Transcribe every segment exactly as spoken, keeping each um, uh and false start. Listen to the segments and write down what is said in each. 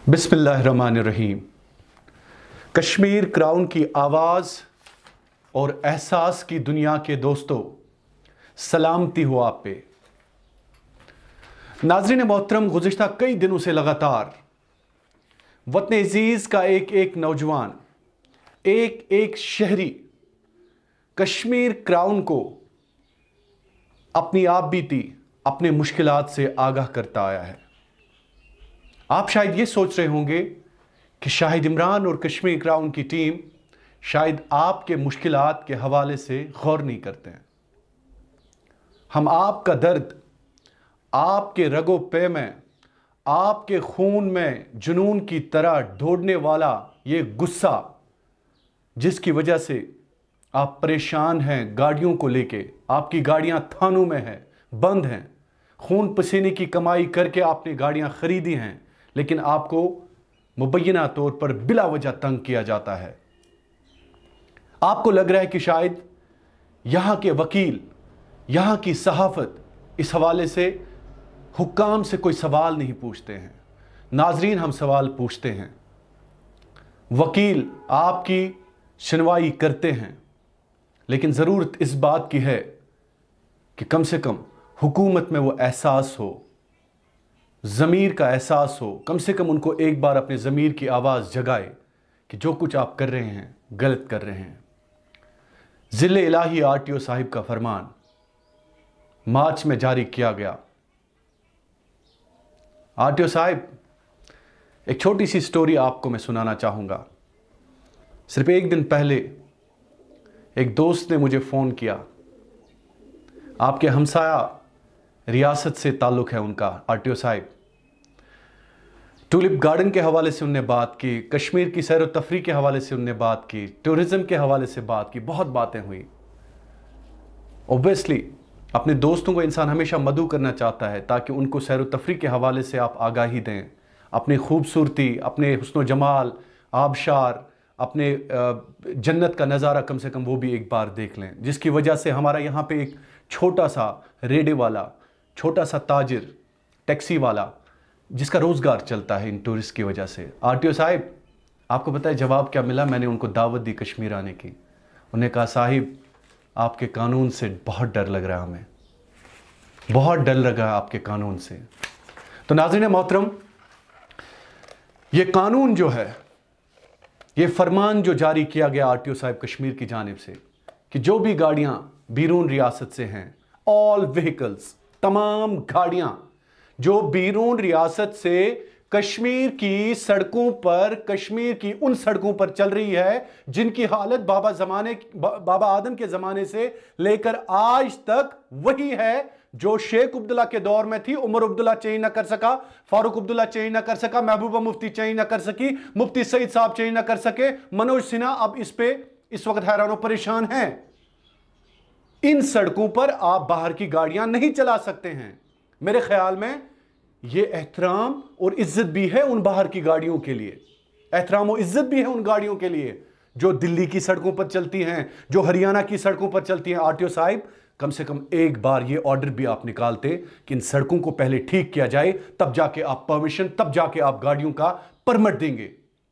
बिस्मिल्लाहिर्रहमानिर्रहीम। कश्मीर क्राउन की आवाज़ और एहसास की दुनिया के दोस्तों, सलामती हो आप पे। नाज़रीन मोहतरम, गुज़िश्ता कई दिनों से लगातार वतन अज़ीज़ का एक एक नौजवान, एक एक शहरी कश्मीर क्राउन को अपनी आप बीती, अपने मुश्किलात से आगाह करता आया है। आप शायद ये सोच रहे होंगे कि शाहिद इमरान और कश्मीर क्राउन की टीम शायद आपके मुश्किलात के हवाले से गौर नहीं करते हैं। हम आपका दर्द, आपके रगो पे में, आपके खून में जुनून की तरह दौड़ने वाला ये गुस्सा, जिसकी वजह से आप परेशान हैं गाड़ियों को लेके, आपकी गाड़ियां थानों में हैं, बंद हैं, खून पसीने की कमाई करके आपने गाड़ियां खरीदी हैं, लेकिन आपको मुबैना तौर पर बिला वजह तंग किया जाता है। आपको लग रहा है कि शायद यहां के वकील, यहां की सहाफत इस हवाले से हुक्काम से कोई सवाल नहीं पूछते हैं। नाजरीन, हम सवाल पूछते हैं। वकील आपकी सुनवाई करते हैं, लेकिन ज़रूरत इस बात की है कि कम से कम हुकूमत में वो एहसास हो, ज़मीर का एहसास हो। कम से कम उनको एक बार अपने ज़मीर की आवाज़ जगाए कि जो कुछ आप कर रहे हैं गलत कर रहे हैं। ज़िले इलाही आर टी ओ साहिब का फरमान मार्च में जारी किया गया। आर टी ओ साहिब, एक छोटी सी स्टोरी आपको मैं सुनाना चाहूँगा। सिर्फ एक दिन पहले एक दोस्त ने मुझे फ़ोन किया। आपके हमसाया रियासत से ताल्लुक़ है उनका। आर टी ओ साहिब, टूलिप गार्डन के हवाले से उनने बात की, कश्मीर की सैर व तफरी के हवाले से उनने बात की, टूरिज़म के हवाले से बात की, बहुत बातें हुई। ओबियसली अपने दोस्तों को इंसान हमेशा मदऊ करना चाहता है ताकि उनको सैर व तफरी के हवाले से आप आगाही दें, अपनी खूबसूरती, अपने हुस्न व जमाल, आबशार, अपने जन्नत का नज़ारा कम से कम वो भी एक बार देख लें, जिसकी वजह से हमारा यहाँ पे एक छोटा सा रेडे वाला, छोटा सा ताजिर, टैक्सी वाला, जिसका रोज़गार चलता है इन टूरिस्ट की वजह से। आर टी ओ साहिब, आपको पता है जवाब क्या मिला? मैंने उनको दावत दी कश्मीर आने की। उन्होंने कहा, साहिब आपके कानून से बहुत डर लग रहा है, हमें बहुत डर लग रहा है आपके कानून से। तो नाज़रीन मोहतरम, ये कानून जो है, ये फरमान जो जारी किया गया आर टी ओ साहिब कश्मीर की जानिब से कि जो भी गाड़ियां बैरून रियासत से हैं, ऑल व्हीकल्स, तमाम गाड़ियां जो बैरून रियासत से कश्मीर की सड़कों पर, कश्मीर की उन सड़कों पर चल रही है जिनकी हालत बाबा जमाने बाबा आदम के ज़माने से लेकर आज तक वही है जो शेख अब्दुल्ला के दौर में थी। उमर अब्दुल्ला चेंज ना कर सका, फारूक अब्दुल्ला चेंज ना कर सका, महबूबा मुफ्ती चेंज ना कर सकी, मुफ्ती सईद साहब चेंज ना कर सके, मनोज सिन्हा अब इस पे इस वक्त हैरान और परेशान हैं। इन सड़कों पर आप बाहर की गाड़ियां नहीं चला सकते हैं। मेरे ख्याल में ये एहतराम और इज्जत भी है उन बाहर की गाड़ियों के लिए, एहतराम और इज्जत भी है उन गाड़ियों के लिए जो दिल्ली की सड़कों पर चलती हैं, जो हरियाणा की सड़कों पर चलती हैं। आर टी ओ साहिब, कम से कम एक बार ये ऑर्डर भी आप निकालते कि इन सड़कों को पहले ठीक किया जाए, तब जाके आप परमिशन, तब जाके आप गाड़ियों का परमिट देंगे।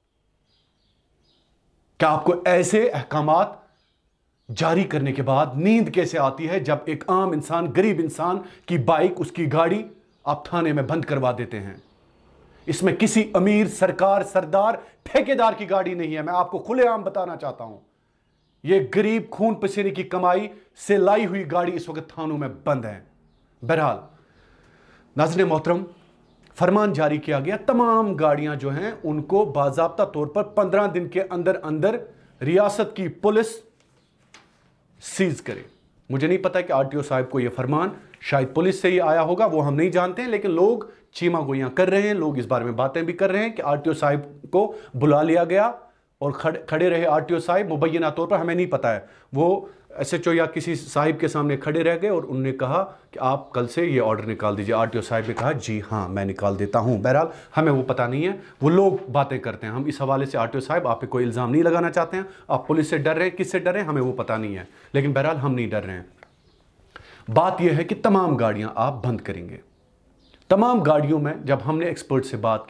क्या आपको ऐसे अहकामात जारी करने के बाद नींद कैसे आती है जब एक आम इंसान, गरीब इंसान की बाइक, उसकी गाड़ी आप थाने में बंद करवा देते हैं? इसमें किसी अमीर, सरकार, सरदार, ठेकेदार की गाड़ी नहीं है। मैं आपको खुलेआम बताना चाहता हूं, यह गरीब खून पसीने की कमाई से लाई हुई गाड़ी इस वक्त थानों में बंद है। बहरहाल नाज़रीन मोहतरम, फरमान जारी किया गया, तमाम गाड़ियां जो हैं उनको बाज़ाब्ता तौर पर पंद्रह दिन के अंदर अंदर रियासत की पुलिस सीज करे। मुझे नहीं पता कि आर टी ओ साहब को यह फरमान शायद पुलिस से ही आया होगा, वो हम नहीं जानते हैं, लेकिन लोग चीमा गोइयां कर रहे हैं, लोग इस बारे में बातें भी कर रहे हैं कि आर टी ओ साहब को बुला लिया गया और खड़े खड़े रहे आर टी ओ साहब। मुबैना तौर पर हमें नहीं पता है, वो एस एच ओ या किसी साहिब के सामने खड़े रह गए और उन्होंने कहा कि आप कल से ये ऑर्डर निकाल दीजिए। आर टी ओ साहब ने कहा, जी हाँ मैं निकाल देता हूँ। बहरहाल हमें वो पता नहीं है, वो लोग बातें करते हैं। हम इस हवाले से आर टी ओ साहब आप पे कोई इल्ज़ाम नहीं लगाना चाहते हैं। आप पुलिस से डर रहे हैं, किससे डर रहे हैं हमें वो पता नहीं है, लेकिन बहरहाल हम नहीं डर रहे हैं। बात यह है कि तमाम गाड़ियां आप बंद करेंगे। तमाम गाड़ियों में जब हमने एक्सपर्ट से बात की,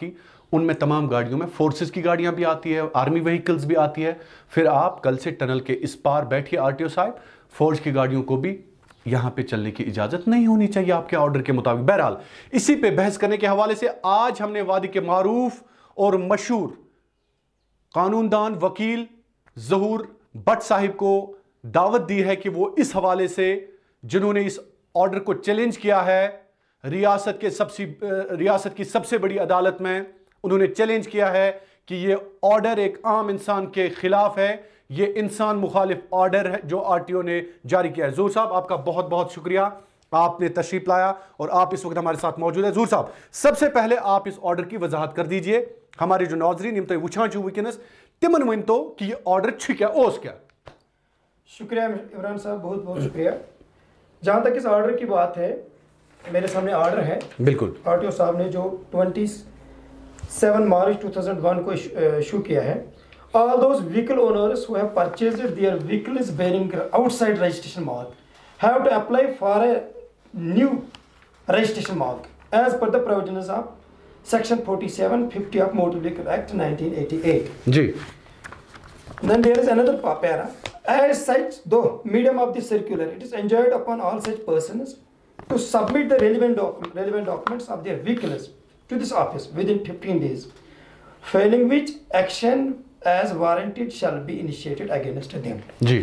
उनमें तमाम गाड़ियों में फोर्सेस की गाड़ियां भी आती है, आर्मी व्हीकल्स भी आती है। फिर आप कल से टनल के इस पार बैठिए आरटीओ साहब, फौज की गाड़ियों को भी यहां पे चलने की इजाजत नहीं होनी चाहिए आपके ऑर्डर के मुताबिक। बहरहाल इसी पे बहस करने के हवाले से आज हमने वादी के मारूफ और मशहूर कानूनदान वकील ज़हूर भट्ट साहिब को दावत दी है कि वो इस हवाले से, जिन्होंने इस ऑर्डर को चैलेंज किया है रियासत के सबसे रियासत की सबसे बड़ी अदालत में, उन्होंने चैलेंज किया है कि ये ऑर्डर एक आम इंसान के खिलाफ है, ये इंसान मुखालिफ ऑर्डर है जो आरटीओ ने जारी किया है। ज़हूर साहब आपका बहुत बहुत शुक्रिया, आपने तशरीफ लाया और आप इस वक्त हमारे साथ मौजूद है। ज़हूर साहब सबसे पहले आप इस ऑर्डर की वजाहत कर दीजिए, हमारे जो नाजरीन यम तुम वुचान वनस तिमन वन तो कि ये ऑर्डर छ क्या ओस क्या। शुक्रिया इमरान साहब, बहुत बहुत शुक्रिया। जहाँ तक इस ऑर्डर की बात है, मेरे सामने ऑर्डर है, बिल्कुल आरटीओ साहब ने जो सत्ताईस मार्च दो हज़ार एक को इशू किया है। All those vehicle owners who have purchased their vehicles bearing outside registration mark have to apply for a new registration mark as per the provisions of Section forty-seven fifty of Motor Vehicle Act nineteen eighty-eight. जी. Then there is another para. As such, though medium of the circular, it is enjoined upon all such persons to submit the relevant, doc relevant documents of their vehicles to this office within fifteen days, failing which action as warranted shall be initiated against them. जी.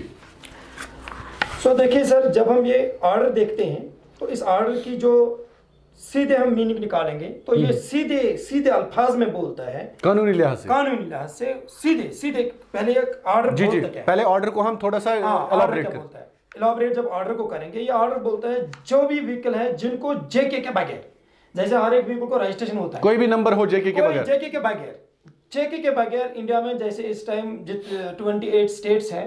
So देखिए sir, जब हम ये order देखते हैं तो इस order की जो सीधे हम मीनिंग निकालेंगे तो ये सीधे सीधे अल्फाज में बोलता है, कानूनी लिहाज से कानूनी लिहाज से सीधे सीधे पहले एक ऑर्डर जी जी पहले ऑर्डर को हम थोड़ा सा एलाबोरेट करते हैं। एलाबोरेट जब ऑर्डर को करेंगे, ये ऑर्डर बोलता है जो भी व्हीकल है जिनको जेके के बगैर, जैसे हर एक व्हीकल को रजिस्ट्रेशन होता है, कोई भी नंबर हो जेके के बगैर, जेके के बगैर जेके के बगैर इंडिया में जैसे इस टाइम अट्ठाईस स्टेट्स हैं,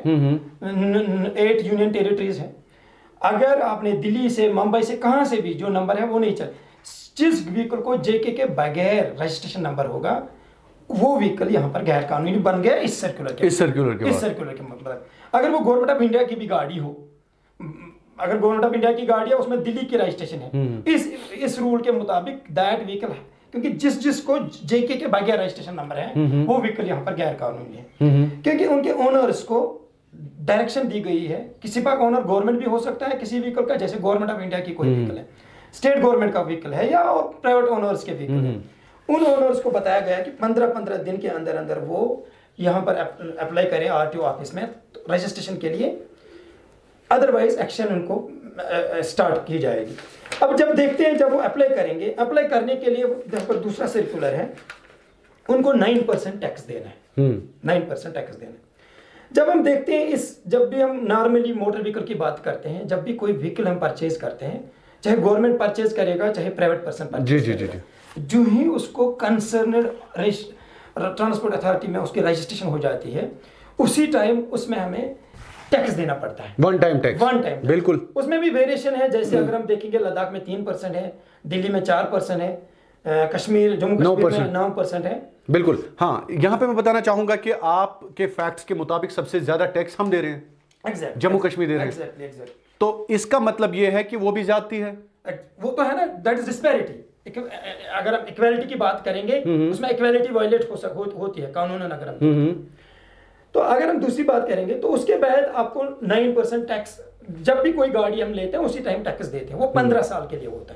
एट यूनियन टेरिटरीज हैं, अगर आपने दिल्ली से मुंबई से कहां से भी जो नंबर है वो नहीं चल, जिस व्हीकल को जेके के बगैर रजिस्ट्रेशन नंबर होगा वो व्हीकल यहाँ पर गैर कानूनी बन गया इस सर्कुलर के इस सर्कुलर के इस सर्कुलर के मतलब अगर वो गवर्नमेंट ऑफ इंडिया की भी गाड़ी हो, अगर गवर्नमेंट ऑफ इंडिया की गाड़ी है उसमें दिल्ली की रजिस्ट्रेशन है, इस इस रूल के मुताबिक दैट व्हीकल है, क्योंकि जिस जिसको जेके के बगैर रजिस्ट्रेशन नंबर है वो व्हीकल यहाँ पर गैर कानूनी है, क्योंकि उनके ओनर्स को डायरेक्शन दी गई है। किसी का ओनर गवर्नमेंट भी हो सकता है किसी व्हीकल का, जैसे गवर्नमेंट ऑफ इंडिया की कोई व्हीकल है, स्टेट गवर्नमेंट का व्हीकल है या प्राइवेट ओनर्स के व्हीकल है, उन ओनर्स को बताया गया कि पंद्रह पंद्रह दिन के अंदर अंदर वो यहाँ पर अप्लाई करें आरटीओ ऑफिस में रजिस्ट्रेशन के लिए, अदरवाइज एक्शन उनको स्टार्ट की जाएगी। अब जब देखते हैं जब वो अप्लाई करेंगे, अप्लाई करने के लिए जहाँ पर दूसरा सर्कुलर है उनको नाइन परसेंट टैक्स देना है, नाइन परसेंट टैक्स देना है। जब हम देखते हैं इस, जब भी हम नॉर्मली मोटर व्हीकल की बात करते हैं, जब भी कोई व्हीकल हम परचेज करते हैं, चाहे गवर्नमेंट परचेज करेगा चाहे प्राइवेट पर्सन परचेज जी, जी, जी, जो ही उसको कंसर्नड ट्रांसपोर्ट अथॉरिटी में उसकी रजिस्ट्रेशन हो जाती है, उसी टाइम उसमें हमें टैक्स देना पड़ता है, one time tax, one time बिल्कुल। उसमें भी वेरिएशन है, जैसे अगर हम देखेंगे लद्दाख में तीन परसेंट है, दिल्ली में चार परसेंट है, कश्मीर जम्मू कश्मीर में नौ परसेंट है, बिल्कुल। हाँ, यहाँ पे मैं बताना चाहूंगा कि आपके फैक्ट्स के मुताबिक सबसे ज्यादा टैक्स हम दे रहे हैं, exactly, जम्मू कश्मीर दे रहे हैं, exactly, exactly. तो इसका मतलब ये है कि वो भी जाती है, वो तो है ना, दैट इज डिस्पैरिटी। अगर हम इक्वालिटी की बात करेंगे उसमें इक्वालिटी वायलेट हो, हो, होती है कानूनन। अगर हम तो अगर हम दूसरी बात करेंगे तो उसके बाद आपको नाइन परसेंट टैक्स, जब भी कोई गाड़ी हम लेते हैं उसी टाइम टैक्स देते हैं, वो पंद्रह साल के लिए होता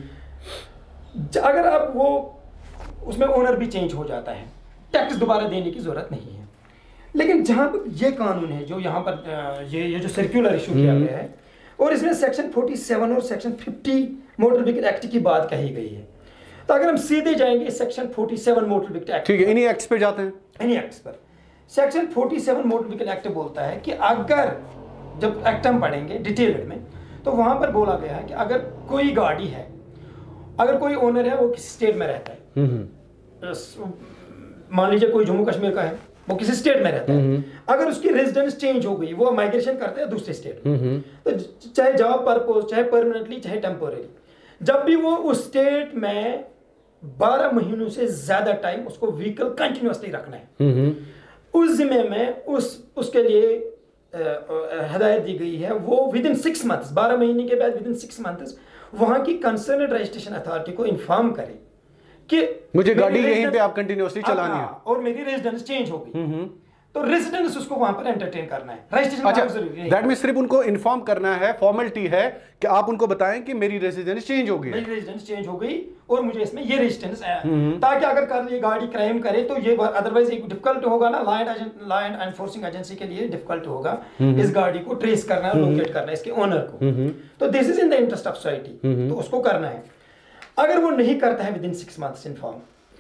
है। अगर आप वो उसमें ओनर भी चेंज हो जाता है, टैक्स दोबारा देने की जरूरत नहीं है। लेकिन जहां पर ये कानून है जो यहाँ पर ये ये जो सर्कुलर इशू किया गया है और इसमें सेक्शन सैंतालीस और सेक्शन पचास मोटर व्हीकल एक्ट की बात कही गई है, तो अगर हम सीधे जाएंगे सेक्शन सैंतालीस मोटर व्हीकल एक्ट, ठीक है, इन्हीं एक्ट्स पे जाते हैं, इन्हीं एक्ट्स पर। सेक्शन सैंतालीस मोटर व्हीकल एक्ट बोलता है कि अगर, जब एक्ट हम पढ़ेंगे डिटेल्ड में, तो वहां पर बोला गया है कि अगर कोई गाड़ी है, अगर कोई ओनर है वो किसी स्टेट में रहता है, मान लीजिए कोई जम्मू कश्मीर का है, वो किसी स्टेट में रहता है, अगर उसकी रेजिडेंस चेंज हो गई, वो माइग्रेशन करता है दूसरे स्टेट में, तो चाहे जॉब पर्पस, चाहे परमानेंटली, चाहे टेम्पोररी, जब भी वो उस स्टेट में बारह महीनों से ज्यादा टाइम उसको व्हीकल कंटिन्यूअसली रखना है, उस जिम्मे में उस उसके लिए हिदायत दी गई है, वो विद इन सिक्स मंथ्स, बारह महीने के बाद विद इन सिक्स मंथ्स वहां की कंसर्नड रजिस्ट्रेशन अथॉरिटी को इन्फॉर्म करे कि मुझे गाड़ी मेरी यहीं पे residence- आप कंटिन्यूअसली चलानी है, हाँ, और मेरी रेजिडेंस चेंज हो गई, तो रेजिडेंस उसको वहां पर एंटरटेन करना है, रजिस्ट्रेशन अच्छा, जरूरी नहीं। दैट मीन सिर्फ उनको इन्फॉर्म करना है, फॉर्मेलिटी है कि आप उनको बताएं कि मेरी रेजिडेंस चेंज हो गई है, मेरी रेजिडेंस चेंज हो गई और मुझे इसमें ये रेजिस्टेंस है, ताकि अगर कर ये गाड़ी क्राइम करे तो ये अदरवाइज एक डिफिकल्ट होगा ना, law and law and enforcing agency के लिए डिफिकल्ट होगा इस गाड़ी को ट्रेस करना, लोकेट करना इसके ओनर को। तो this is in the interest of society, तो उसको करना है। अगर वो नहीं करता है within six months inform,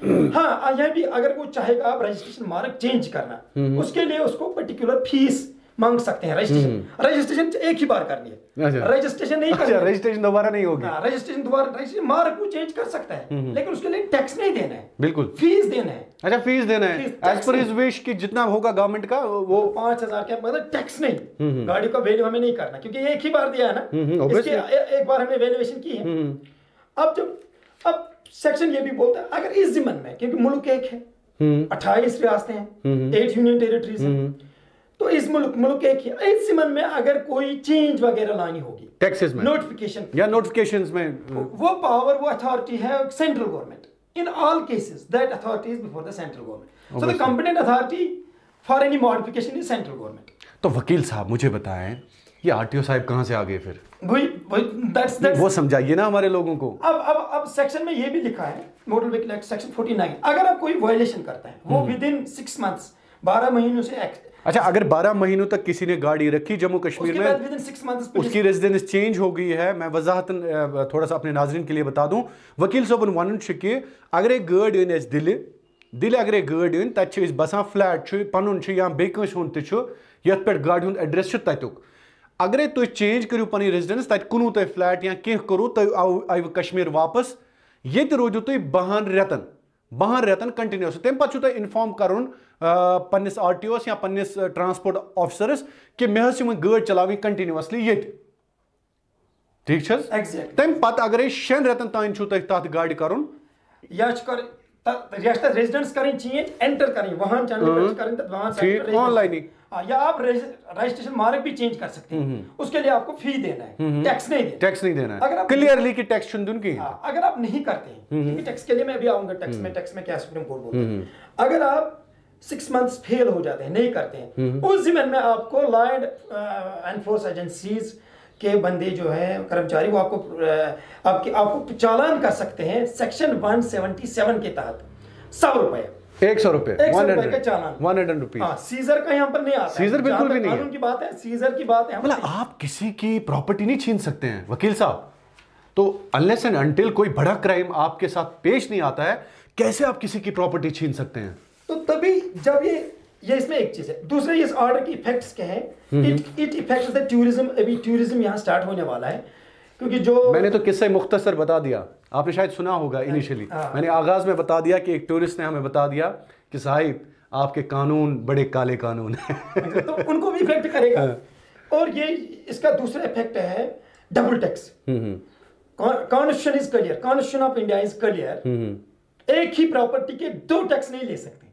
हाँ यह भी अगर वो चाहेगा आप रजिस्ट्रेशन मार्क चेंज करना, उसके लिए उसको पर्टिकुलर फीस मांग सकते हैं। रजिस्ट्रेशन रजिस्ट्रेशन एक ही बार करनी है, रजिस्ट्रेशन नहीं करनी, रजिस्ट्रेशन दोबारा नहीं होगी, रजिस्ट्रेशन दोबारा रजिस्ट्रेशन मार्क वो चेंज कर सकता है, लेकिन उसके लिए टैक्स नहीं देना है, बिल्कुल फीस देना है। अच्छा, फीस देना है एज पर हिज विश कि जितना होगा गवर्नमेंट का वो पांच हजार का, मतलब टैक्स नहीं, गाड़ी का वैल्यू हमें नहीं करना, क्योंकि एक ही बार दिया है ना, इसके ए- एक बार हमने वैल्यूएशन की है। अब जब अब सेक्शन ये भी बोलता है अगर इस जिमन में, क्योंकि मुल्क एक है, अट्ठाईस रियासतें हैं, एट यूनियन टेरिटरीज हैं, तो इस मुल्क मुल्क एक ही, इस जिमन में अगर कोई चेंज वगैरह लानी होगी टैक्सेस में, नोटिफिकेशन या नोटिफिकेशंस में, वो पावर वो अथॉरिटी है central government. In all cases that authority is before the central government, so the competent authority for any modification is central government. तो वकील साहब मुझे बताएं, ये आरटीओ साहब कहां से आ गए फिर? वही वही दैट्स दैट्स वो समझाइए ना हमारे लोगों को। अब अब अब सेक्शन में ये भी लिखा है मोटर व्हीकल एक्ट सेक्शन उनचास, अगर आप कोई वायलेशन करता है वो विद इन सिक्स मंथ्स, बारह महीनों से एक्ट, अच्छा, अगर बारह महीनों तक किसी ने गाड़ी रखी जम्मू कश्मीर उसके में, बाद विद इन सिक्स मंथ्स उसकी रेजिडेंस चेंज हो गई है, मैं वजाहतन थोड़ा सा अपने नाजरीन के लिए बता दूं, वकील साहब वन कि अगर एक गाड़ी अन अस दिल दिल अगर एक गाड़ी अन तत बसान फ्लैट पन या बेस ये गाड़ी हूं एड्रेस तुक, अगर तुम चेंज करू पन रेजिडेंस तत कुनू तुम फ्लैट या कह करू तुम आव कश्मीर वापस, ये रोजू तुम बहन रेतन बहन रेतन कंटिन्यूस, तम पे तुम इन्फॉर्म कर पन्निस आरटीओस या पन्निस ट्रांसपोर्ट ऑफिसरस कि मे वो गाड़ी चलावी कंटिन्यूसली ये, ठीक Exactly. तम पे अगर शेन रेतन तान तथ गाड़ी कर या रेजिडेंस करें चेंज, एंटर करें वाहन चलाने करें तब वाहन ठीक ऑनलाइन ही, या आप रजिस्ट्रेशन मार्क भी चेंज कर सकते हैं, उसके लिए आपको फी देना है, टैक्स नहीं देना, टैक्स नहीं देना अगर है, आप क्लियरली कि टैक्स चुन दूं की, अगर आप नहीं करते हैं, क्योंकि टैक्स के लिए मैं भी आऊंगा, टैक्स में टैक्स में क्या सुप्रीम कोर्ट बोलता है, अगर आप सिक्स मंथ्स फेल हो जाते हैं, नहीं करते हैं, उस जिम्मे में आपको लॉ एंड एनफोर्स एजेंसीज के बंदे जो है कर्मचारी, वो आपको आपके आपको चालान कर सकते हैं सेक्शन वन सेवेंटी सेवन के तहत, सौ रुपए एक सौ रुपए एक सौ रुपए का चालान, वन हंड्रेड रुपीज। हाँ, सीजर का यहाँ पर नहीं आता, सीजर बिल्कुल भी नहीं है, कानून की बात है, सीजर की बात है, मतलब आप किसी की प्रॉपर्टी नहीं छीन सकते हैं वकील साहब, तो अनलेस एंड अनटिल कोई बड़ा क्राइम आपके साथ पेश नहीं आता है, कैसे आप किसी की प्रॉपर्टी छीन सकते हैं? तो तभी जब ये ये इसमें एक चीज है, दूसरे इस ऑर्डर की इफेक्ट्स क्या है, it it effects the tourism, अभी टूरिज्म यहाँ स्टार्ट होने वाला है, क्योंकि जो मैंने तो किस्सा मुख्तसर बता दिया, आपने शायद सुना होगा इनिशियली, मैंने आगाज में बता दिया कि एक टूरिस्ट ने हमें बता दिया कि साहिब आपके कानून बड़े काले कानून हैं, तो उनको भी इफेक्ट करेगा। और ये इसका दूसरा इफेक्ट है double tax. Constitution is clear, constitution of India is clear, एक ही प्रॉपर्टी के दो टैक्स नहीं ले सकते,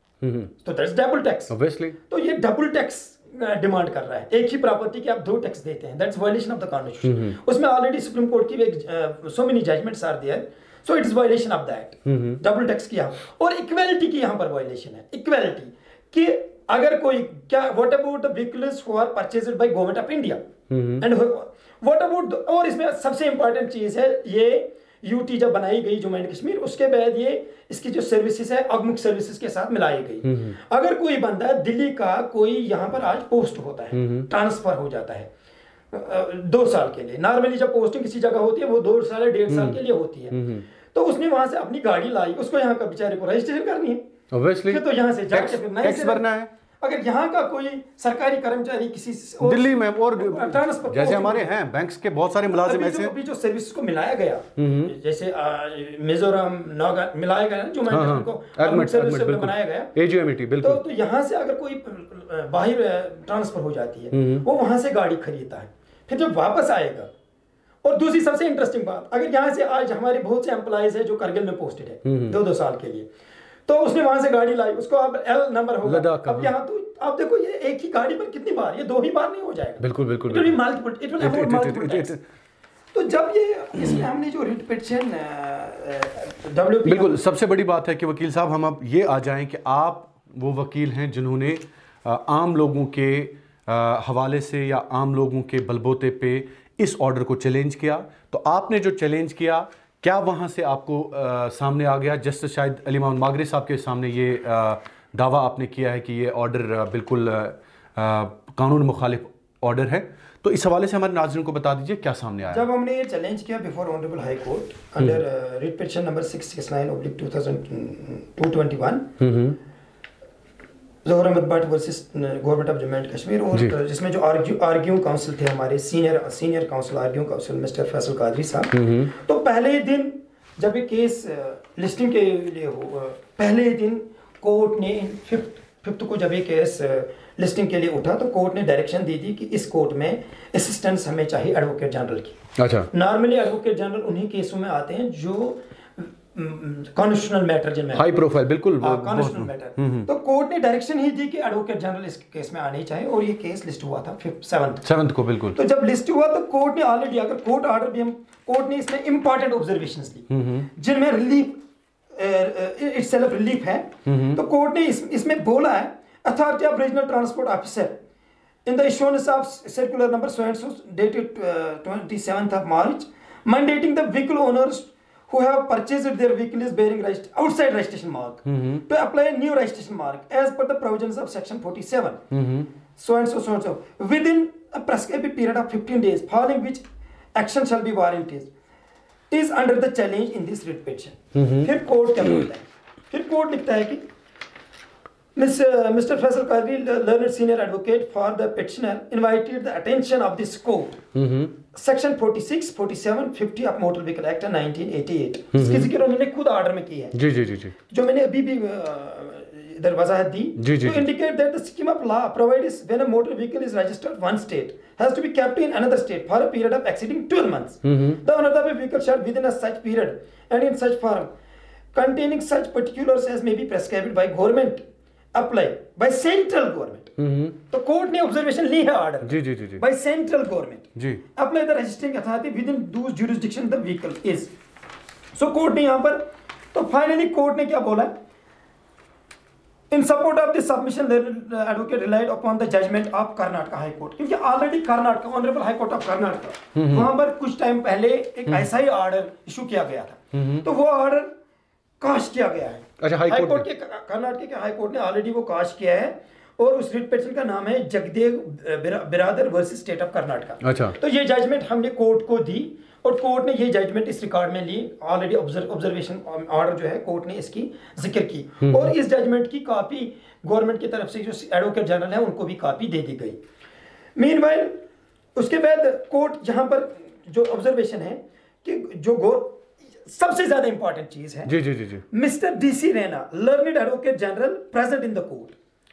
तो दैट्स डबल टैक्स ऑब्वियसली, तो ये डबल टैक्स डिमांड कर रहा है, एक ही प्रॉपर्टी के आप दो टैक्स देते हैं, that's violation of the constitution. उसमें ऑलरेडी सुप्रीम कोर्ट की एक so many judgments are there, so it is violation of that, double tax किया। और इक्वालिटी की यहाँ पर वायलेशन है, इक्वालिटी कि अगर कोई क्या, what about the vehicles who are purchased by government of India and what about, और इसमें सबसे इंपॉर्टेंट चीज है ये यूटी जब बनाई गई जम्मू एंड कश्मीर, उसके बाद ये इसकी जो सर्विसेज है अगमुक सर्विसेज के साथ मिलाई गई। अगर कोई बंदा दिल्ली का कोई यहाँ पर आज पोस्ट होता है, ट्रांसफर हो जाता है दो साल के लिए, नॉर्मली जब पोस्टिंग किसी जगह होती है वो दो साल या डेढ़ साल के लिए होती है, तो उसने वहां से अपनी गाड़ी लाई, उसको यहाँ का बेचारे को रजिस्ट्रेशन करनी है, ऑब्वियसली फिर तो यहाँ से जाके फिर नए टैक्स से भरना है। अगर यहाँ का कोई सरकारी कर्मचारी किसी दिल्ली में और ट्रांसफर जैसे हमारे हैं बैंक्स के बहुत सारे मुलाजिम ऐसे, अभी जो सर्विस को मिलाया गया, जैसे मिजोरम नागा मिलाया गया, जो मैंने को सर्विस में बनाया गया एजीएमटी, बिल्कुल, तो यहाँ से अगर कोई बाहर ट्रांसफर हो जाती है, वो वहां से गाड़ी खरीदता है, फिर जब वापस आएगा। और दूसरी सबसे इंटरेस्टिंग बात, अगर यहाँ से आज हमारे बहुत से एम्प्लॉइज है जो करगिल में पोस्टेड है दो दो साल के लिए, तो उसने वहां से गाड़ी लाई, उसको अब एल नंबर होगा, अब यहाँ तो आप देखो ये एक ही गाड़ी पर कितनी बार, ये दो ही बार नहीं हो जाएगा, बिल्कुल बिल्कुल, it will be multiple, it will have multiple tax. तो जब ये इसमें हमने जो रिट पिटीशन डब्ल्यू पी, बिल्कुल सबसे बड़ी बात है कि वकील साहब हम अब ये आ जाएं कि आप वो वकील हैं जिन्होंने आ, आम लोगों के आ, हवाले से या आम लोगों के बलबोते पे इस ऑर्डर को चैलेंज किया। तो आपने जो चैलेंज किया, क्या वहाँ से आपको आ, सामने आ गया, जस्टिस शायद अली मोहम्मद मागरे साहब के सामने ये आ, दावा आपने किया है कि ये ऑर्डर बिल्कुल आ, आ, कानून मुखालिफ ऑर्डर है, तो इस हवाले से हमारे नाज़रीन को बता दीजिए क्या सामने आया। जब हमने ये चैलेंज किया before honourable high court under writ petition number six six nine oblique two thousand two twenty one, Zohar Ahmad Bhat versus government of Jammu and Kashmir, और जिसमें जो आर्ग्यू आर्ग्यू काउंसिल थे हमारे senior senior counsel argue counsel mister Faisal Qadri साहब, तो पहले ही दिन जब ये केस लिस्टिंग के लिए हो, पहले ही दिन कोर्ट ने फिफ्थ फिफ्थ को जब ये केस लिस्टिंग के लिए उठा तो कोर्ट ने डायरेक्शन दी थी कि इस कोर्ट में असिस्टेंस हमें चाहिए एडवोकेट जनरल की। अच्छा, नॉर्मली एडवोकेट जनरल उन्हीं केसों में आते हैं जो कॉन्स्टिट्यूशनल मैटर जिनमें हाई प्रोफाइल, बिल्कुल कॉन्स्टिट्यूशनल मैटर। तो कोर्ट ने डायरेक्शन ही दी कि एडवोकेट जनरल इस केस में आने चाहिए, और ये केस लिस्ट हुआ था सेवंथ सेवंथ को। बिल्कुल, तो जब लिस्ट हुआ तो कोर्ट ने ऑलरेडी, अगर कोर्ट ऑर्डर भी हम कोर्ट ने इसमें इंपॉर्टेंट ऑब्जर्वेशंस ली जिनमें रिलीफ इटसेल्फ रिलीफ है, तो कोर्ट ने इस, इसमें बोला है authority of regional transport officer in the issuance of circular number so and so dated uh, twenty-seventh of March, mandating the vehicle owners who have purchased their vehicle is bearing regist- outside registration mark mm-hmm. to apply a new registration mark as per the provisions of section forty-seven mm-hmm. so and so so and so within a prescribed period of fifteen days, following which action shall be warranted is under the challenge in this writ petition. mm-hmm. फिर court क्या बोलता है? फिर court लिखता है कि Mister Faisal Qadri, learned senior advocate for the petitioner, invited the attention of this court. Mm-hmm. Section forty-six, forty-seven, fifty of Motor Vehicle Act nineteen eighty-eight. Mm-hmm. इसकी जिक्र उन्होंने खुद ऑर्डर में की है। जी जी जी जी। जो मैंने अभी भी इधर वजाहत दी। जी जी। To indicate that the scheme of law provides when a motor vehicle is registered one state has to be kept in another state for a period of exceeding twelve months. Mm-hmm. The owner of a vehicle shall within a such period and in such form containing such particulars as may be prescribed by government apply by central government. mm-hmm. तो court ने observation ली है order जी जी जी जी by central government जी apply the registering authority within those jurisdiction the vehicle is. so court ने यहाँ पर, तो फाइनली कोर्ट ने क्या बोला, in support of this submission the advocate relied upon the judgment of Karnataka high court, क्योंकि already Karnataka honourable high court of Karnataka वहां पर कुछ टाइम पहले एक ऐसा ही ऑर्डर इशू किया गया था, तो वो ऑर्डर काश किया गया है। अच्छा, हाई कोर्ट कोर्ट के कर्नाटक के हाई कोर्ट ने ऑलरेडी वो काश किया है, और उस रिट पिटीशन का नाम है जगदेव बिरादर वर्सेस स्टेट ऑफ कर्नाटक। अच्छा, तो ये जजमेंट हमने कोर्ट को दी, और कोर्ट ने ये जजमेंट इस रिकॉर्ड में ली, ऑलरेडी ऑब्जर्वेशन ऑर्डर जो है कोर्ट ने इसकी जिक्र की, और इस जजमेंट की कॉपी गवर्नमेंट की तरफ से जो एडवोकेट जनरल है उनको भी कॉपी दे दी गई। मीनवाइल उसके बाद कोर्ट यहाँ पर जो ऑब्जर्वेशन है कि जो सबसे ज्यादा इंपॉर्टेंट चीज है, जी जी जी जी mister DC Raina learned advocate general present in the court,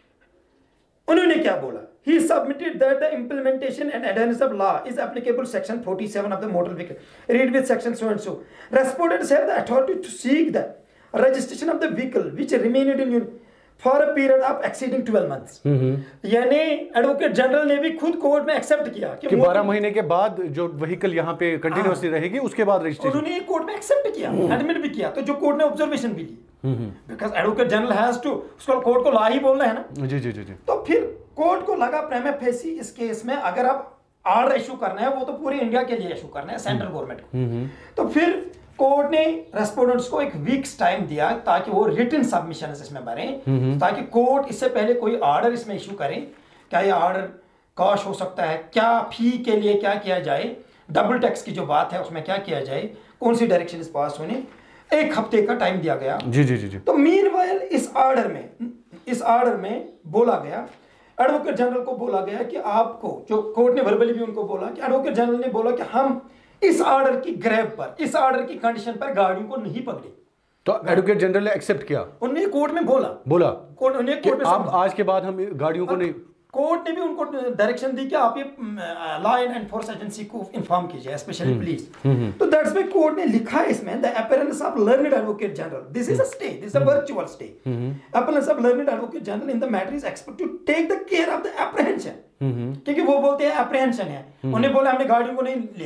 उन्होंने क्या बोला, he submitted that the implementation and adherence of law is applicable section forty-seven of the motor vehicle read with section so and so. Respondents have the authority to seek the registration of the vehicle which remained in union for a period of exceeding twelve months. यानी advocate general ने भी खुद court में accept किया कि, कि बारह महीने के बाद जो व्हीकल यहाँ पे कंटिन्यूअसली रहेगी उसके बाद रजिस्ट्रेशन, उन्होंने कोर्ट में एक्सेप्ट किया, एडमिट भी किया, तो जो कोर्ट ने ऑब्जर्वेशन भी ली, because advocate general has to, उसको कोर्ट को ला ही बोलना है ना। जी जी जी जी तो फिर कोर्ट को लगा प्रेमा फेसी इस केस में अगर आप ऑर्डर इशू करना है वो तो पूरे इंडिया के लिए इशू करना है सेंट्रल गवर्नमेंट को, तो फिर कोर्ट ने रेस्पोंडेंट्स को एक वीक्स टाइम दिया ताकि वो रिटन सबमिशन इसमें भरें, ताकि कोर्ट इससे पहले कोई ऑर्डर इसमें इशू करें, क्या ये ऑर्डर कॉश हो सकता है, क्या फी के लिए क्या किया जाए, डबल टैक्स की जो बात है उसमें क्या किया जाए, कौन सी डायरेक्शन इस पास होने, एक हफ्ते का टाइम दिया गया। जी जी जी जी तो मीनवाइल इस ऑर्डर में इस ऑर्डर में बोला गया, एडवोकेट जनरल को बोला गया कि आपको, जो कोर्ट ने वर्बली भी उनको बोला कि एडवोकेट जनरल ने बोला कि हम इस ऑर्डर की ग्रैब पर, इस ऑर्डर की कंडीशन पर गाड़ियों को नहीं पकड़े। तो एडवोकेट जनरल ने एक्सेप्ट किया, उन्होंने कोर्ट में बोला बोला कोर्ट उन्हें कोर्ट में आप आज के बाद हम गाड़ियों को नहीं, कोर्ट ने भी उनको डायरेक्शन दी कि आप ये लॉ एंड एनफोर्स एजेंसी को इन्फॉर्म कीजिए, स्पेशली पुलिस। तो दैट्स व्हाई कोर्ट ने लिखा है इसमें the appearance of learned advocate general, this is a stay, this is a virtual stay, appearance of learned advocate general in the matter is expected to take the care of the apprehension, क्योंकि वो बोलते हैं apprehension है, उन्हें बोला हमने गाड़ियों को नहीं लिया,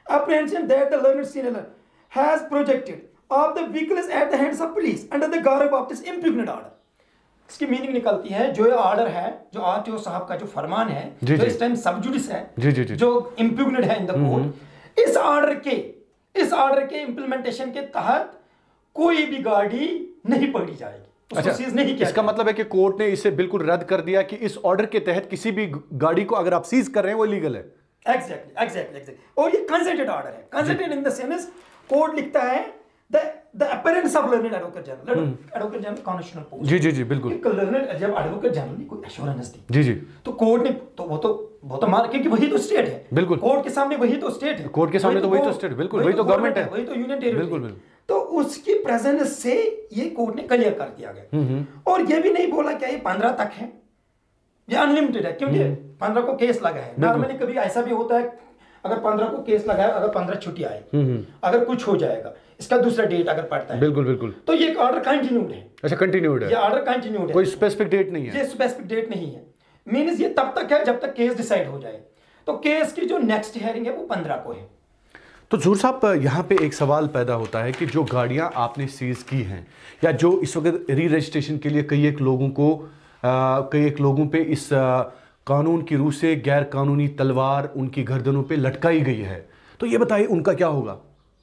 apprehension that the learned senior has projected of the vehicle is at the hands of police under the garb of this impugned order. इसकी मीनिंग निकलती है जो ये ऑर्डर है, जो आरटीओ साहब का जो फरमान है, जी, जो जी, इस टाइम सब जुडिस है, जी, जी, जी, जो इम्प्यूग्नेड है इन द कोर्ट, इस ऑर्डर के इस ऑर्डर के इंप्लीमेंटेशन के तहत कोई भी गाड़ी नहीं पकड़ी जाएगी, उसको अच्छा, सीज नहीं किया। इसका मतलब है कि कोर्ट ने इसे बिल्कुल रद्द कर दिया कि इस ऑर्डर के तहत किसी भी गाड़ी को अगर आप सीज कर रहे हैं वो इलीगल है। एग्जैक्टली एग्जैक्टली एग्जैक्टली और ये कंसेंटेड ऑर्डर है। Consented in the sense court लिखता है the the appearance of learned advocate general, advocate general constitutional post. जी जी जी बिल्कुल। एक लर्नेड जब एडवोकेट जनरल ने कोई एश्योरेंस दी, जी जी, तो कोर्ट ने तो वो तो वो तो मान, क्योंकि वही तो स्टेट है, बिल्कुल, कोर्ट के सामने वही तो स्टेट है, कोर्ट के सामने तो वही तो स्टेट, बिल्कुल वही तो गवर्नमेंट है, वही तो यूनियन टेरिटरी, बिल्कुल बिल्कुल। तो उसकी प्रेजेंस से ये कोर्ट ने क्लियर कर दिया गया। और ये भी नहीं बोला क्या ये पंद्रह तक है, ये अनलिमिटेड है, क्योंकि पंद्रह को केस लगा है। नॉर्मली कभी ऐसा भी होता है, अगर पंद्रह को केस लगा है, अगर पंद्रह छुट्टी आए, अगर कुछ हो जाएगा, इसका दूसरा डेट अगर पड़ता है, बिल्कुल बिल्कुल, तो ये ऑर्डर कंटिन्यूड है। अच्छा, कंटिन्यूड है, ये ऑर्डर कंटिन्यूड है, कोई स्पेसिफिक डेट नहीं है, ये स्पेसिफिक डेट नहीं है। मींस ये तब तक है जब तक केस डिसाइड हो जाए। तो केस की जो नेक्स्ट हियरिंग है वो पंद्रह को है। तो ज़हूर साहब, यहाँ पे एक सवाल पैदा होता है कि जो गाड़ियाँ आपने सीज की हैं, या जो इस वक्त री रजिस्ट्रेशन के लिए कई एक लोगों को आ, कई एक लोगों पे इस आ, कानून की रूह से गैर कानूनी तलवार उनकी गर्दनों पे लटकाई गई है, तो ये बताइए उनका क्या होगा?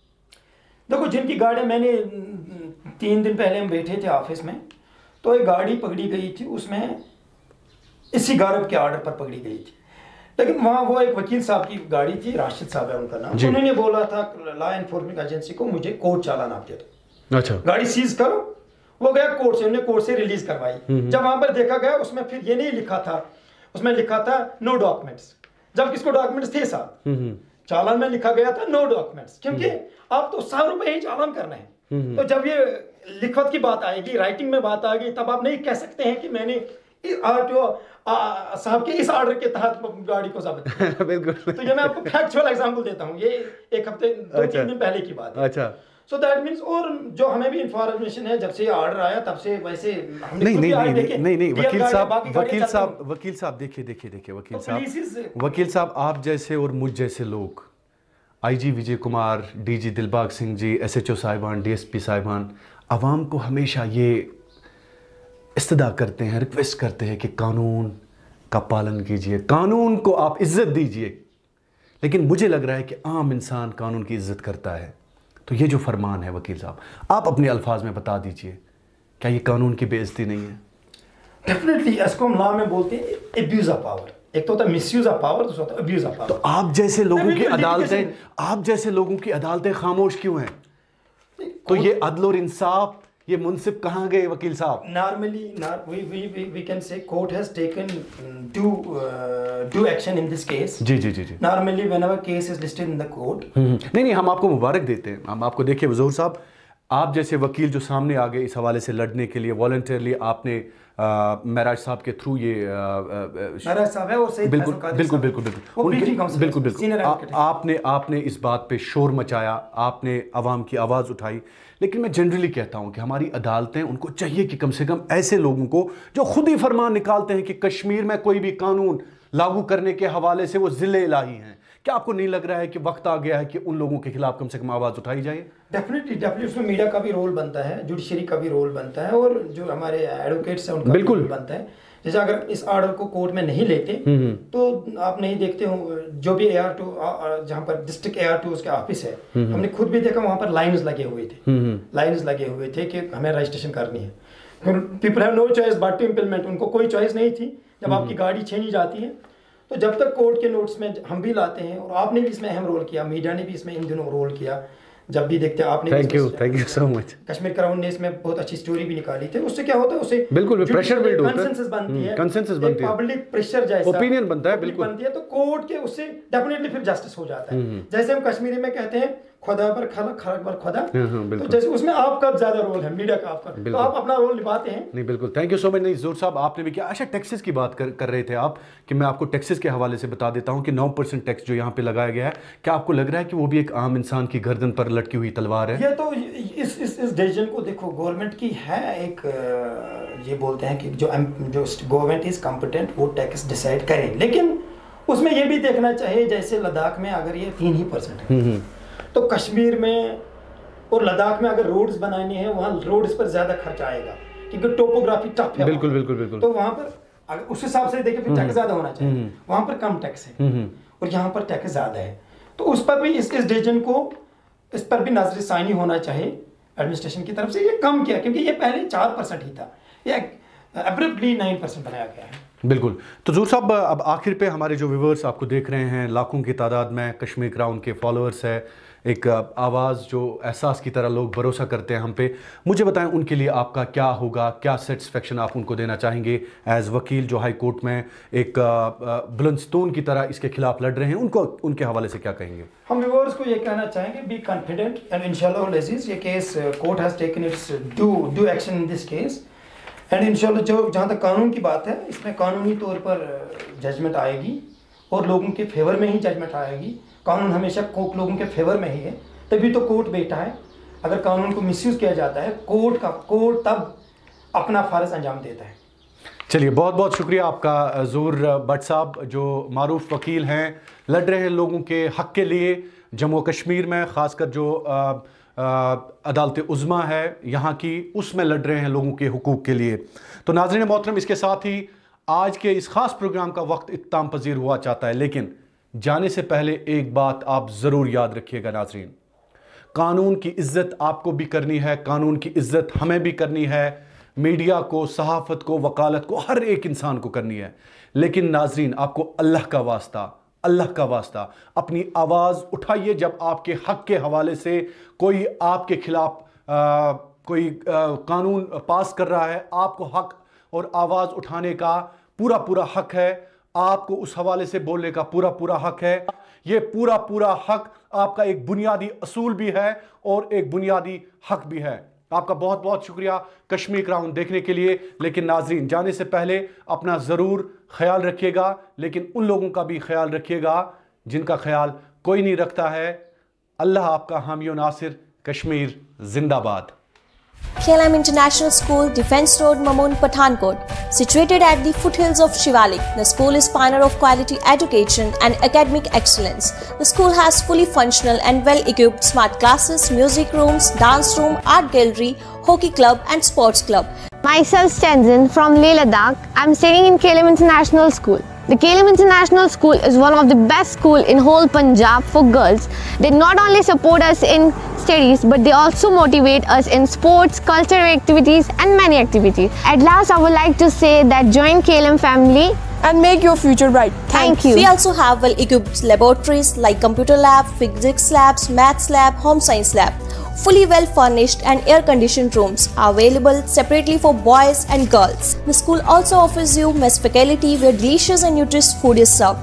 देखो, जिनकी गाड़ी, मैंने तीन दिन पहले हम बैठे थे ऑफिस में, तो एक गाड़ी पकड़ी गई थी, उसमें इसी गारब के ऑर्डर पर पकड़ी गई थी, लेकिन वहाँ वो एक वकील साहब की गाड़ी थी, राशिद साहब है उनका नाम, उन्होंने बोला था लॉ एनफोर्समेंट एजेंसी को मुझे कोर्ट चालान आप दे दो, अच्छा गाड़ी सीज करो। वो गया कोर्ट से, उन्होंने कोर्ट से रिलीज करवाई। जब वहां पर देखा गया, उसमें फिर ये नहीं लिखा था, उसमें लिखा था नो डॉक्यूमेंट्स, जब किसको डॉक्यूमेंट्स थे साथ, चालान में लिखा गया था नो डॉक्यूमेंट्स, क्योंकि आप तो सौ रुपए ही चालान करना है। तो जब ये लिखवत की बात आएगी, राइटिंग में बात आएगी, तब आप नहीं कह सकते हैं कि मैंने आरटीओ साहब के इस ऑर्डर के तहत गाड़ी को जब्त किया। बिल्कुल। तो ये मैं आपको फैक्चुअल एग्जांपल देता हूँ, ये एक हफ्ते दो तीन दिन पहले की बात है। अच्छा। सो दैट मींस, और जो हमें भी इंफॉर्मेशन है, जब से ये ऑर्डर आया तब से वैसे हमने नहीं नहीं नहीं नहीं नहीं नहीं वकील साहब वकील साहब वकील साहब देखिए देखिए देखिए वकील साहब वकील साहब आप जैसे और मुझ जैसे लोग, IG Vijay Kumar, DG Dilbagh Singh ji, SHO साहिबान, डीएसपी साहिबान, आवाम को हमेशा ये इस्तदा करते हैं, रिक्वेस्ट करते हैं कि कानून का पालन कीजिए, कानून को आप इज्जत दीजिए, लेकिन मुझे लग रहा है कि आम इंसान कानून की इज्जत करता है। तो ये जो फरमान है वकील साहब, आप अपने अल्फाज में बता दीजिए, क्या ये कानून की बेइज्जती नहीं है? डेफिनेटली, इसको हम लॉ में बोलते हैं एब्यूज ऑफ पावर। एक तो होता है मिसयूज ऑफ पावर, दूसरा होता है अब्यूज ऑफ पावर। तो आप जैसे लोगों की अदालतें आप जैसे लोगों की अदालतें खामोश क्यों हैं? तो ये अदल और इंसाफ, ये मुंसिफ कहाँ गए वकील साहब? Normally we we we we can say court has taken due due action in this case. जी जी जी जी। Normally whenever case is listed in the court. नहीं नहीं, हम आपको मुबारक देते हैं, हम आपको, देखिए ज़हूर साहब, आप जैसे वकील जो सामने आ गए इस हवाले से लड़ने के लिए, वॉलंटियरली आपने महराज साहब के थ्रू ये महराज साहब है और सही बिल्कुल बिल्कुल बिल्कुल बिल्कुल बिल्कुल बिल्कुल आपने आपने इस बात पे शोर मचाया, आपने आवाम की आवाज़ उठाई। लेकिन मैं जनरली कहता हूँ कि हमारी अदालतें, उनको चाहिए कि कम से कम ऐसे लोगों को जो खुद ही फरमान निकालते हैं कि कश्मीर में कोई भी कानून लागू करने के हवाले से वो ज़िले इलाही हैं, क्या आपको नहीं लग रहा है कि वक्त आ गया है कि उन लोगों के खिलाफ कम से कम आवाज़ उठाई जाए? डेफिनेटली डेफिनेटली उसमें मीडिया का भी रोल बनता है, जुडिशरी का भी रोल बनता है, और जो हमारे एडवोकेट्स हैं उनका भी रोल बनता है। जैसे अगर इस ऑर्डर को कोर्ट में नहीं लेते तो आप नहीं देखते हो, जो भी ए आर टू जहाँ पर डिस्ट्रिक्ट ए आर टू उसके ऑफिस है, हमने खुद भी देखा वहाँ पर लाइन्स लगे हुए थे, लाइन्स लगे हुए थे कि हमें रजिस्ट्रेशन करनी है। People have no choice but to implement, उनको कोई चॉइस नहीं थी। जब आपकी गाड़ी छीनी जाती है, तो जब तक कोर्ट के नोट्स में हम भी लाते हैं, और आपने भी इसमें अहम रोल किया, मीडिया ने भी इसमें इन दिनों रोल किया, जब भी देखते हैं आपने, thank you thank you so much. Kashmir crown ने इसमें बहुत अच्छी स्टोरी भी निकाली थी। उससे क्या होता है, उससे बिल्कुल प्रेशर बिल्ड होता है, कंसेंसस बनती है, कंसेंसस बनती है, पब्लिक प्रेशर जैसा ओपिनियन बनता है, बिल्कुल बनती है, तो कोर्ट के उससे डेफिनेटली फिर जस्टिस हो जाता है। जैसे हम कश्मीरी में कहते हैं खुदा पर खला खलक पर खुदा, तो जैसे उसमें आपका ज्यादा रोल है, मीडिया का आपका, तो आप अपना रोल निभाते हैं। नहीं बिल्कुल, थैंक यू सो मच। नहीं ज़हूर साहब, आपने भी किया। अच्छा, टैक्सेस की बात कर, कर रहे थे आप, कि मैं आपको टैक्सेस के हवाले से बता देता हूँ कि नौ परसेंट टैक्स जो यहाँ पे लगाया गया है, क्या आपको लग रहा है कि वो भी एक आम इंसान की गर्दन पर लटकी हुई तलवार है? ये तो इस इस इस डिसीजन को देखो, गवर्नमेंट की है एक, ये बोलते हैं कि जो जो गवर्नमेंट इज कॉम्पिटेंट वो टैक्स डिसाइड करें, लेकिन उसमें ये भी देखना चाहिए, जैसे लद्दाख में अगर ये तीन ही परसेंट है, तो कश्मीर में और लद्दाख में अगर रोड्स बनाने हैं, वहाँ रोड्स पर ज्यादा खर्च आएगा क्योंकि टोपोग्राफी टफ है। बिल्कुल बिल्कुल बिल्कुल। तो वहाँ पर अगर उस हिसाब से देखें फिर टैक्स ज्यादा होना चाहिए, वहाँ पर कम टैक्स है और यहाँ पर टैक्स ज्यादा है। तो उस पर भी इस इस डिसीजन को इस पर भी नजरसानी होना चाहिए एडमिनिस्ट्रेशन की तरफ से। ये कम किया क्योंकि ये पहले चार परसेंट ही था, ये अब्रप्टली नाइन परसेंट बनाया गया है। बिल्कुल। तो ज़हूर साहब, अब आखिर पे हमारे जो व्यूवर्स आपको देख रहे हैं, लाखों की तादाद में कश्मीर क्राउन के फॉलोअर्स है, एक आवाज़ जो एहसास की तरह लोग भरोसा करते हैं हम पे, मुझे बताएं उनके लिए आपका क्या होगा, क्या सेटिस्फेक्शन आप उनको देना चाहेंगे एज वकील जो हाई कोर्ट में एक बुलंदस्तून की तरह इसके खिलाफ लड़ रहे हैं, उनको उनके हवाले से क्या कहेंगे? हम व्यूअर्स को ये कहना चाहेंगे, बी कॉन्फिडेंट एंड इंशाल्लाह अज़ीज़ ये case court has taken its due due action in this case and इंशाल्लाह जो जहाँ तक कानून की बात है, इसमें कानूनी तौर पर जजमेंट आएगी और लोगों के फेवर में ही जजमेंट आएगी। कानून हमेशा लोगों के फेवर में ही है, तभी तो कोर्ट बैठा है। अगर कानून को मिसयूज किया जाता है, कोर्ट का कोर्ट तब अपना फ़र्ज अंजाम देता है। चलिए, बहुत बहुत शुक्रिया आपका ज़हूर भट्ट साहब, जो मारूफ वकील हैं, लड़ रहे हैं लोगों के हक़ के लिए जम्मू कश्मीर में, ख़ासकर जो अदालत उज़्मा है यहाँ की, उसमें लड़ रहे हैं लोगों के हुकूक़ के लिए। तो नाज़रीन मोहतरम, इसके साथ ही आज के इस ख़ास प्रोग्राम का वक्त इख्तिताम पजीर हुआ चाहता है, लेकिन जाने से पहले एक बात आप ज़रूर याद रखिएगा नाज़रीन, कानून की इज़्ज़त आपको भी करनी है, कानून की इज़्ज़त हमें भी करनी है, मीडिया को, सहाफ़त को, वकालत को, हर एक इंसान को करनी है। लेकिन नाज़रीन, आपको अल्लाह का वास्ता, अल्लाह का वास्ता अपनी आवाज़ उठाइए जब आपके हक़ के हवाले से कोई आपके खिलाफ आ, कोई आ, कानून पास कर रहा है। आपको हक़ और आवाज़ उठाने का पूरा पूरा हक़ है, आपको उस हवाले से बोलने का पूरा पूरा हक़ है। ये पूरा पूरा हक़ आपका एक बुनियादी असूल भी है और एक बुनियादी हक़ भी है। आपका बहुत बहुत शुक्रिया कश्मीर क्राउन देखने के लिए। लेकिन नाज़रीन, जाने से पहले अपना ज़रूर ख्याल रखिएगा, लेकिन उन लोगों का भी ख्याल रखिएगा जिनका ख्याल कोई नहीं रखता है। अल्लाह आपका हामी व नासिर। कश्मीर जिंदाबाद। K L M International School, Defence Road, Mamoon, Pathankot. Situated at the foothills of Shivalik, the school is pioneer of quality education and academic excellence. The school has fully functional and well-equipped smart classes, music rooms, dance room, art gallery, hockey club and sports club. Myself Stenzen from Leh Ladakh. I'm studying in K L M International School. The K L M International School is one of the best schools in whole Punjab for girls. They not only support us in studies, but they also motivate us in sports, cultural activities and many activities. At last, I would like to say that join K L M family and make your future bright. Thank you. We also have well-equipped laboratories like computer lab, physics labs, maths lab, home science lab. Fully well-furnished and air-conditioned rooms are available separately for boys and girls. The school also offers you mess faculty where delicious and nutritious food is served.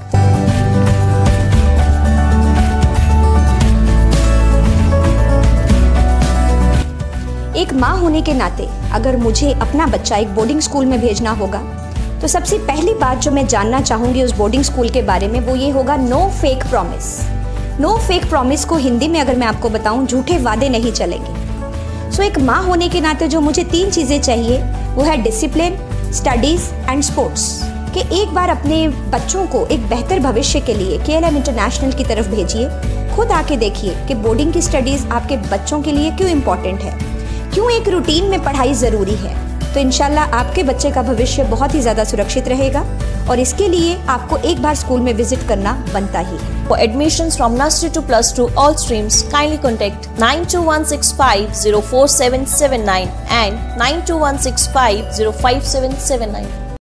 एक माँ होने के नाते अगर मुझे अपना बच्चा एक बोर्डिंग स्कूल में भेजना होगा, तो सबसे पहली बात जो मैं जानना चाहूँगी उस बोर्डिंग स्कूल के बारे में, वो ये होगा no fake promise. No fake promise को हिंदी में अगर मैं आपको बताऊं, झूठे वादे नहीं चलेंगे। सो एक माँ होने के नाते जो मुझे तीन चीज़ें चाहिए वो है डिसिप्लिन, स्टडीज़ एंड स्पोर्ट्स। कि एक बार अपने बच्चों को एक बेहतर भविष्य के लिए के एल एम इंटरनेशनल की तरफ भेजिए। खुद आके देखिए कि बोर्डिंग की स्टडीज़ आपके बच्चों के लिए क्यों इम्पॉर्टेंट है, क्यों एक रूटीन में पढ़ाई ज़रूरी है। तो इंशाल्लाह आपके बच्चे का भविष्य बहुत ही ज़्यादा सुरक्षित रहेगा और इसके लिए आपको एक बार स्कूल में विजिट करना बनता ही है। For admissions from nursery to plus two all streams, kindly contact nine two one six five zero four seven seven nine and nine two one six five zero five seven seven nine.